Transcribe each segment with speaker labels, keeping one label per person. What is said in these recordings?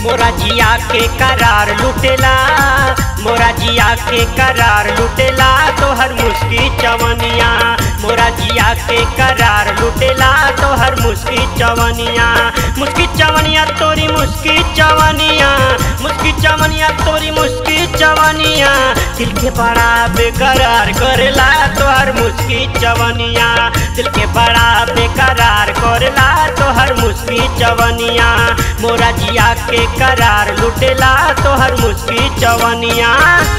Speaker 1: मोरा जिया के करार लुटेला, मोरा जिया के करार लुटेला तोहर मुस्की चवनिया, मोरा जिया के करार लुटेला तोहर मुस्की चवनिया। मुस्की चवनिया तोरी मुस्की चवनिया, मुस्की चवनिया तोरी मुस्की चवनिया, दिल के बड़ा बेकरार करेला तोहर मुस्की चवनिया, दिल के बड़ा बेकरार करेला तोहर मुस्की चवनिया। मोरा जिया के करार लुटेला तोहर मुस्की चवनिया।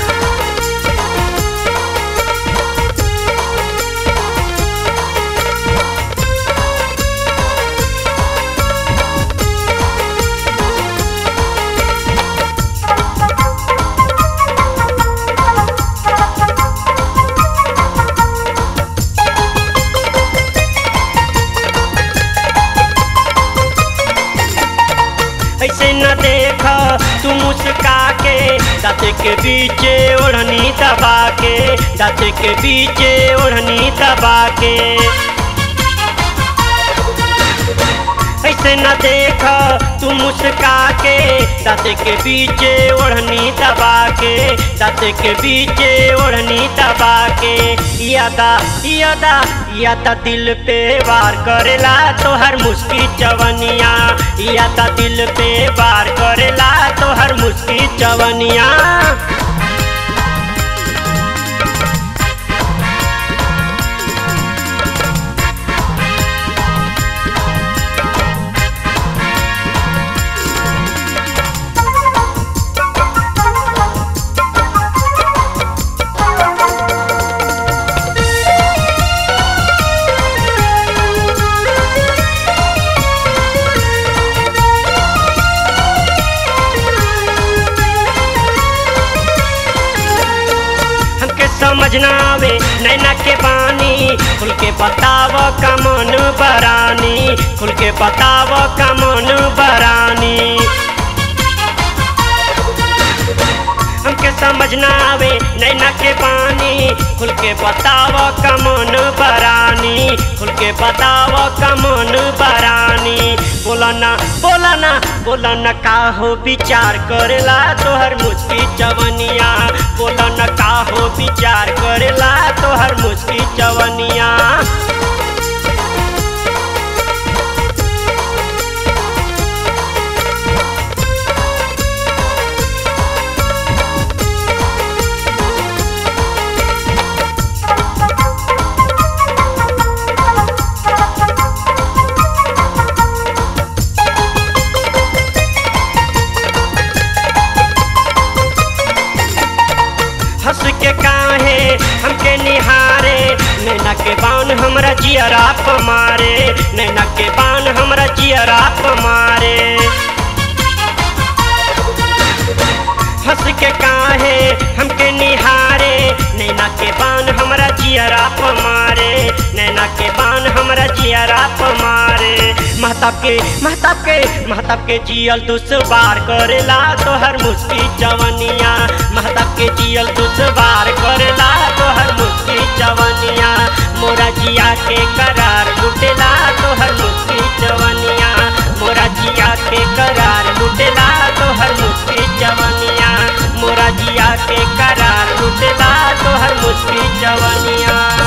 Speaker 1: ऐसे न देख तू मुस्का के, दाँत के बीचे ओढ़नी दबा के, दाँत के बीचे ओढ़नी दबा के। ऐसे न देख तू मुस्का के, दाँत के बीचे ओढ़नी दबा के, दाँत के बीचे ओढ़नी दबा के। यादा यादा यादा दिल पे वार करेला तोहर मुस्की चवनिया, यादा दिल पे वार करेला तोहर मुस्की चवनिया। समझना आवे नैना के बानी, खुल के बताव का मन बरानी, खुल के बताव का मन बरानी। हमके समझना आवे नैना के बानी, खुल के बताव का मन बरानी, खुल के बताव का मन बरानी। बोलना बोलना बोलना का हो विचार करेला तोहर मुस्की चवनिया, बोलना का हो विचार करेला तोहर मुस्की चवनिया। हंस के काहे हमके निहारे, नैना के बान हमरा जियरा पमारे, नैना के बान हमरा जियरा पमारे। हंस के काहे हमके निहारे, नैना के बान हमरा जियरा पमारे, नैना के बान हमरा जियरा पमारे। महताब के जियल दुश्वार करेला तोहर मुस्की चवनिया, महताब के जियल दुश्वार करेला तोहर मुस्की चवनिया। मोरा जिया के करार लुटेला तोहर मुस्की चवनिया, मोरा जिया के करार लुटेला तोहर मुस्की चवनिया, मोरा जिया के करार लुटेला तोहर मुस्की चवनिया।